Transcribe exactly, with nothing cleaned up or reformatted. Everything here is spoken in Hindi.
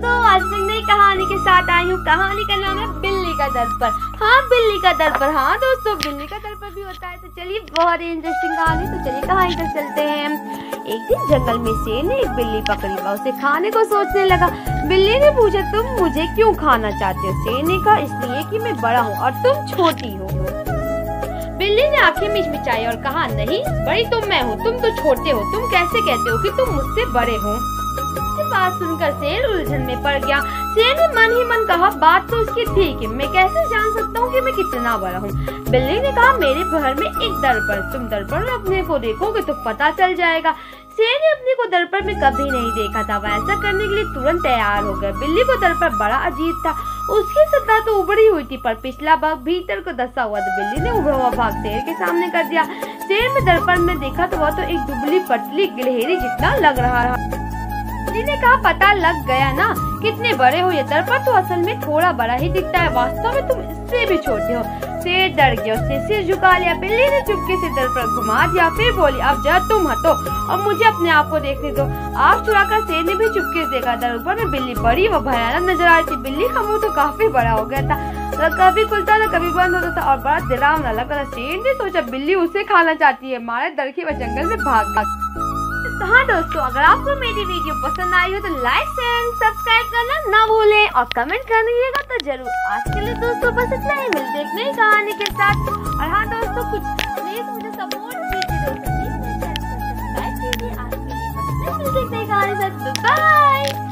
दोस्तों, आज मैं नई कहानी के साथ आई हूँ। कहानी का नाम है बिल्ली का दर्पण। हाँ, बिल्ली का दर्पण। हाँ दोस्तों, बिल्ली का दर्पण भी होता है। तो चलिए, बहुत ही इंटरेस्टिंग कहानी। तो चलिए कहानी तक चलते हैं। एक दिन जंगल में शेर ने एक बिल्ली पकड़ी व उसे खाने को सोचने लगा। बिल्ली ने पूछा, तुम मुझे क्यों खाना चाहते हो? शेर ने कहा, इसलिए कि मैं बड़ा हूँ और तुम छोटी हो। बिल्ली ने आंखें मिचमिचाई और कहा, नहीं, बड़ी तो मैं हूँ, तुम तो छोटे हो। तुम कैसे कहते हो कि तुम मुझसे बड़े हो? बात सुनकर शेर उलझन में पड़ गया। शेर ने मन ही मन कहा, बात तो उसकी ठीक है, मैं कैसे जान सकता हूँ कि मैं कितना बड़ा हूँ? बिल्ली ने कहा, मेरे घर में एक दर्पण, तुम दर्पण में अपने को देखोगे तो पता चल जाएगा। शेर ने अपने को दर्पण में कभी नहीं देखा था। वह ऐसा करने के लिए तुरंत तैयार हो गया। बिल्ली को दर्पण बड़ा अजीब था। उसकी सतह तो उबड़ी हुई थी, पर पिछला भाग भीतर को धंसा हुआ था। बिल्ली ने उबड़ा हुआ भाग शेर के सामने कर दिया। शेर में दर्पण में देखा तो वह तो एक दुबली पतली गिलहरी जितना लग रहा था। बिल्ली ने कहा, पता लग गया ना कितने बड़े हो? ये दर्पण तो असल में थोड़ा बड़ा ही दिखता है, वास्तव में तुम इससे भी छोटे हो। शेर डर गया, उसने सिर झुका लिया। बिल्ली ने चुपके से दर्पण घुमा दिया, फिर बोली, अब जरा तुम हटो और मुझे अपने आप को देखने दो। आँख चुराकर शेर ने भी चुपके से देखा। दर्पण में बिल्ली बड़ी व भयानक नजर आ रही थी। बिल्ली का मुंह तो काफी बड़ा हो गया था, कभी खुलता था कभी बंद होता था और बड़ा डरावना लग रहा था। शेर ने सोचा, बिल्ली उसे खाना चाहती है, मारे डर के वह जंगल में भाग गया। तो हाँ दोस्तों, अगर आपको मेरी वीडियो पसंद आई हो तो लाइक शेयर सब्सक्राइब करना ना भूलें और कमेंट करिएगा तो जरूर। आज के लिए दोस्तों बस इतना ही। मिलते हैं एक नई कहानी के साथ। और हाँ दोस्तों, कुछ प्लीज मुझे सपोर्ट कीजिए दोस्तों, प्लीज मेरे चैनल को सब्सक्राइब कीजिए। आज के लिए बस इतना ही। मिलते हैं एक नई कहानी के साथ। बाय।